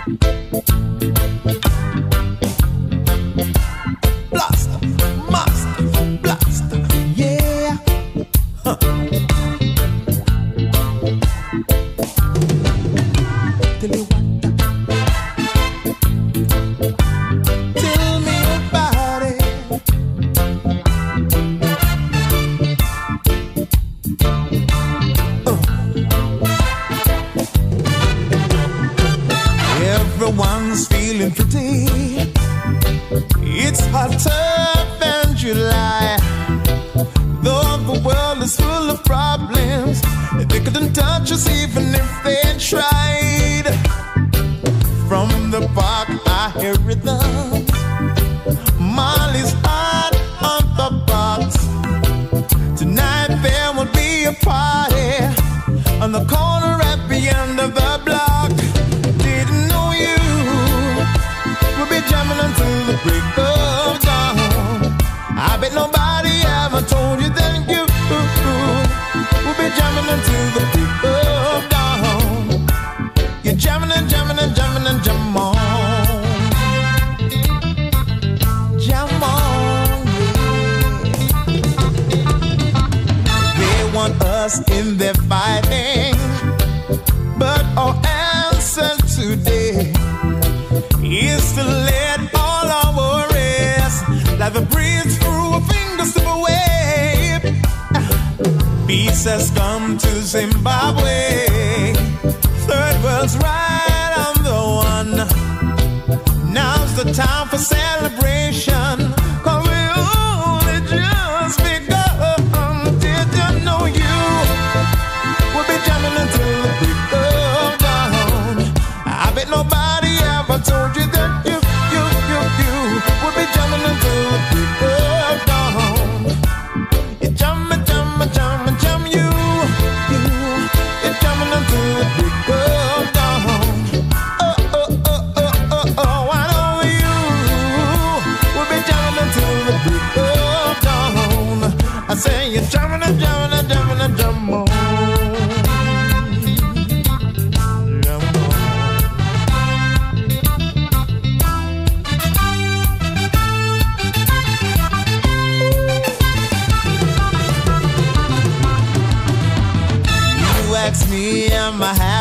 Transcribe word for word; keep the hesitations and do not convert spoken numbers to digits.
Blast, master, blast, yeah. Huh. Tell you what. Tell me about it. Uh. Everyone's feeling pretty. It's hotter than July. Though the world is full of problems, they couldn't touch us even if they tried. From the park I hear rhythms. Molly's hot on the box. Tonight there will be a party on the corner at the end of the block. Didn't know you would be jamming until the break of dawn. I bet nobody ever told you that you would be jamming until the break of dawn. You're jamming and jamming and jamming and jam on. Jam on, yeah. They want us in their fighting, but our answer today is to let all our worries like the breeze through a finger slip away. Peace has come to Zimbabwe. Third world's right on the one. Now's the time for celebration, 'cause we only just begun. Did you know you will be jamming until the break of dawn? I bet nobody ever told you that you, you, you, you will be jamming until the break of dawn. You jamming, jamming, jamming, jam you, you. You're jamming until the break of dawn. Oh, oh, oh, oh, oh, oh, I know you will be jamming until the break of dawn. I say you're jamming and jamming and jamming and jam on. Ask me, am I happy?